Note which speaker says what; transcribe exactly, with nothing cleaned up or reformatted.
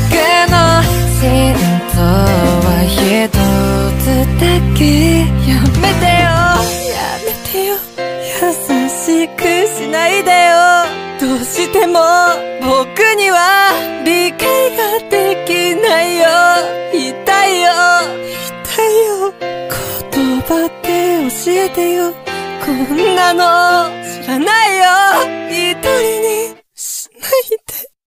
Speaker 1: の心臓は一つだけ。やめてよやめてよ、優しくしないでよ。どうしても僕には理解ができないよ。痛いよ痛いよ、言葉で教えてよ。こんなの知らないよ。一人にしないで